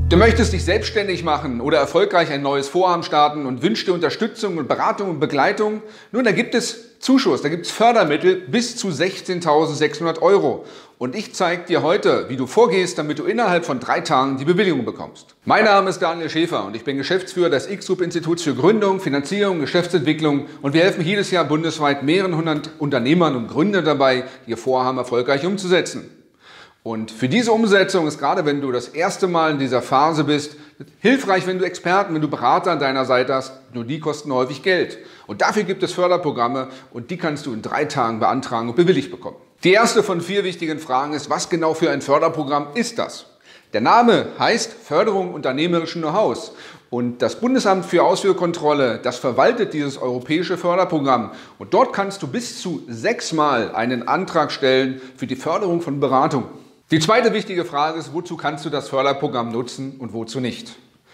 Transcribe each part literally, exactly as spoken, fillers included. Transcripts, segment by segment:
Du möchtest dich selbstständig machen oder erfolgreich ein neues Vorhaben starten und wünschst dir Unterstützung und Beratung und Begleitung? Nun, da gibt es Zuschuss, da gibt es Fördermittel bis zu sechzehntausendsechshundert Euro. Und ich zeige dir heute, wie du vorgehst, damit du innerhalb von drei Tagen die Bewilligung bekommst. Mein Name ist Daniel Schäfer und ich bin Geschäftsführer des X-Group-Instituts für Gründung, Finanzierung, Geschäftsentwicklung und wir helfen jedes Jahr bundesweit mehreren hundert Unternehmern und Gründern dabei, ihr Vorhaben erfolgreich umzusetzen. Und für diese Umsetzung ist, gerade wenn du das erste Mal in dieser Phase bist, hilfreich, wenn du Experten, wenn du Berater an deiner Seite hast, nur die kosten häufig Geld. Und dafür gibt es Förderprogramme und die kannst du in drei Tagen beantragen und bewilligt bekommen. Die erste von vier wichtigen Fragen ist, was genau für ein Förderprogramm ist das? Der Name heißt Förderung unternehmerischen Know-hows. Und das Bundesamt für Ausfuhrkontrolle, das verwaltet dieses europäische Förderprogramm. Und dort kannst du bis zu sechsmal einen Antrag stellen für die Förderung von Beratung. Die zweite wichtige Frage ist, wozu kannst du das Förderprogramm nutzen und wozu nicht?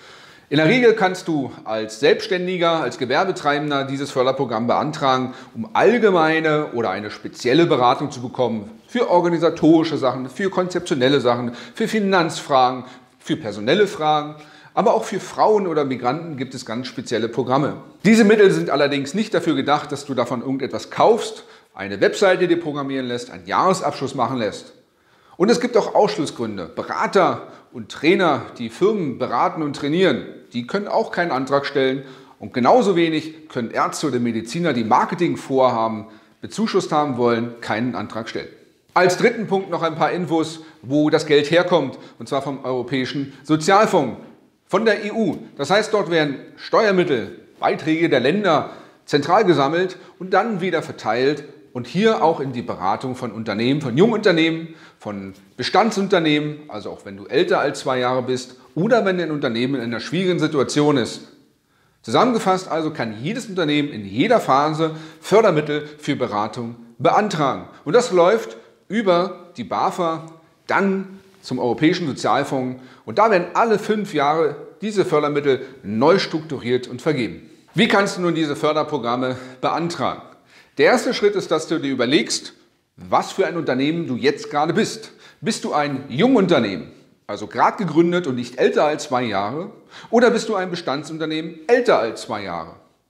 In der Regel kannst du als Selbstständiger, als Gewerbetreibender dieses Förderprogramm beantragen, um allgemeine oder eine spezielle Beratung zu bekommen für organisatorische Sachen, für konzeptionelle Sachen, für Finanzfragen, für personelle Fragen. Aber auch für Frauen oder Migranten gibt es ganz spezielle Programme. Diese Mittel sind allerdings nicht dafür gedacht, dass du davon irgendetwas kaufst, eine Webseite dir programmieren lässt, einen Jahresabschluss machen lässt. Und es gibt auch Ausschlussgründe. Berater und Trainer, die Firmen beraten und trainieren, die können auch keinen Antrag stellen. Und genauso wenig können Ärzte oder Mediziner, die Marketingvorhaben bezuschusst haben wollen, keinen Antrag stellen. Als dritten Punkt noch ein paar Infos, wo das Geld herkommt, und zwar vom Europäischen Sozialfonds, von der E U. Das heißt, dort werden Steuermittel, Beiträge der Länder zentral gesammelt und dann wieder verteilt und hier auch in die Beratung von Unternehmen, von Jungunternehmen, von Bestandsunternehmen, also auch wenn du älter als zwei Jahre bist oder wenn ein Unternehmen in einer schwierigen Situation ist. Zusammengefasst also kann jedes Unternehmen in jeder Phase Fördermittel für Beratung beantragen. Und das läuft über die BAFA, dann zum Europäischen Sozialfonds und da werden alle fünf Jahre diese Fördermittel neu strukturiert und vergeben. Wie kannst du nun diese Förderprogramme beantragen? Der erste Schritt ist, dass du dir überlegst, was für ein Unternehmen du jetzt gerade bist. Bist du ein Jungunternehmen, also gerade gegründet und nicht älter als zwei Jahre? Oder bist du ein Bestandsunternehmen älter als zwei Jahre?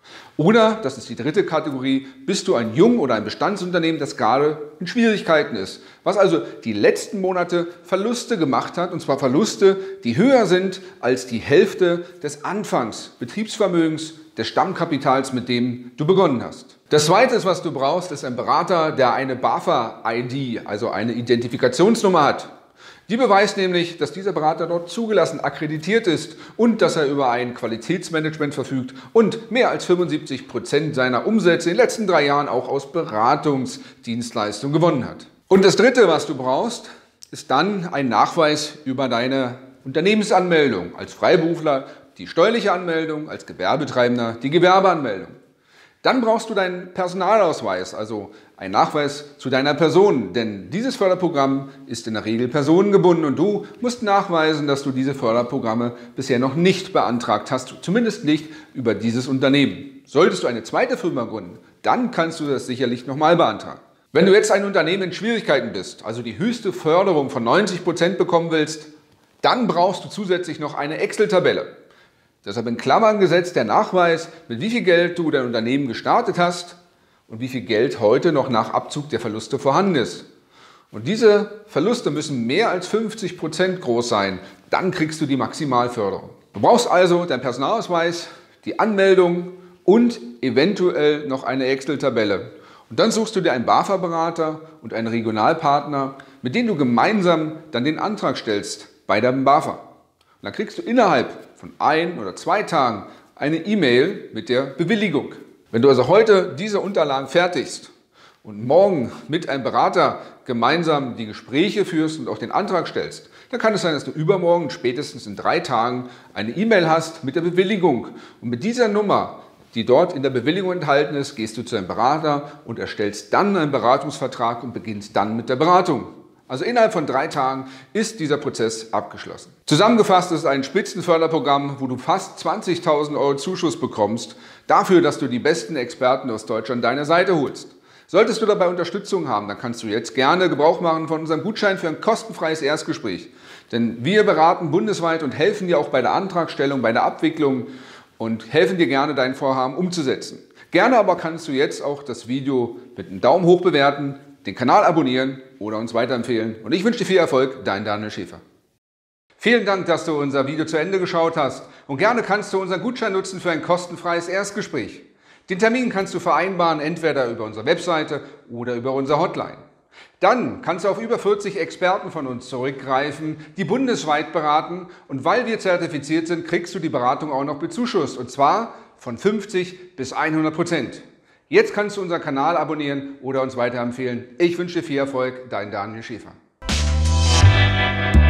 Oder, das ist die dritte Kategorie, bist du ein Jung- oder ein Bestandsunternehmen, das gerade in Schwierigkeiten ist, was also die letzten Monate Verluste gemacht hat, und zwar Verluste, die höher sind als die Hälfte des Anfangs Betriebsvermögens, des Stammkapitals, mit dem du begonnen hast. Das Zweite, was du brauchst, ist ein Berater, der eine BAFA-I D, also eine Identifikationsnummer hat. Die beweist nämlich, dass dieser Berater dort zugelassen, akkreditiert ist und dass er über ein Qualitätsmanagement verfügt und mehr als fünfundsiebzig Prozent seiner Umsätze in den letzten drei Jahren auch aus Beratungsdienstleistungen gewonnen hat. Und das Dritte, was du brauchst, ist dann ein Nachweis über deine Unternehmensanmeldung als Freiberufler, die steuerliche Anmeldung, als Gewerbetreibender die Gewerbeanmeldung. Dann brauchst du deinen Personalausweis, also einen Nachweis zu deiner Person, denn dieses Förderprogramm ist in der Regel personengebunden und du musst nachweisen, dass du diese Förderprogramme bisher noch nicht beantragt hast, zumindest nicht über dieses Unternehmen. Solltest du eine zweite Firma gründen, dann kannst du das sicherlich nochmal beantragen. Wenn du jetzt ein Unternehmen in Schwierigkeiten bist, also die höchste Förderung von neunzig Prozent bekommen willst, dann brauchst du zusätzlich noch eine Excel-Tabelle. Deshalb in Klammern gesetzt der Nachweis, mit wie viel Geld du dein Unternehmen gestartet hast und wie viel Geld heute noch nach Abzug der Verluste vorhanden ist. Und diese Verluste müssen mehr als fünfzig Prozent groß sein, dann kriegst du die Maximalförderung. Du brauchst also deinen Personalausweis, die Anmeldung und eventuell noch eine Excel-Tabelle. Und dann suchst du dir einen BAFA-Berater und einen Regionalpartner, mit denen du gemeinsam dann den Antrag stellst bei der BAFA. Und dann kriegst du innerhalb von ein oder zwei Tagen eine E-Mail mit der Bewilligung. Wenn du also heute diese Unterlagen fertigst und morgen mit einem Berater gemeinsam die Gespräche führst und auch den Antrag stellst, dann kann es sein, dass du übermorgen, spätestens in drei Tagen, eine E-Mail hast mit der Bewilligung. Und mit dieser Nummer, die dort in der Bewilligung enthalten ist, gehst du zu einem Berater und erstellst dann einen Beratungsvertrag und beginnst dann mit der Beratung. Also innerhalb von drei Tagen ist dieser Prozess abgeschlossen. Zusammengefasst ist es ein Spitzenförderprogramm, wo du fast zwanzigtausend Euro Zuschuss bekommst, dafür, dass du die besten Experten aus Deutschland an deine Seite holst. Solltest du dabei Unterstützung haben, dann kannst du jetzt gerne Gebrauch machen von unserem Gutschein für ein kostenfreies Erstgespräch. Denn wir beraten bundesweit und helfen dir auch bei der Antragstellung, bei der Abwicklung und helfen dir gerne, dein Vorhaben umzusetzen. Gerne aber kannst du jetzt auch das Video mit einem Daumen hoch bewerten, den Kanal abonnieren oder uns weiterempfehlen. Und ich wünsche dir viel Erfolg, dein Daniel Schäfer. Vielen Dank, dass du unser Video zu Ende geschaut hast und gerne kannst du unseren Gutschein nutzen für ein kostenfreies Erstgespräch. Den Termin kannst du vereinbaren, entweder über unsere Webseite oder über unsere Hotline. Dann kannst du auf über vierzig Experten von uns zurückgreifen, die bundesweit beraten, und weil wir zertifiziert sind, kriegst du die Beratung auch noch bezuschusst, und zwar von fünfzig bis hundert Prozent. Jetzt kannst du unseren Kanal abonnieren oder uns weiterempfehlen. Ich wünsche dir viel Erfolg, dein Daniel Schäfer.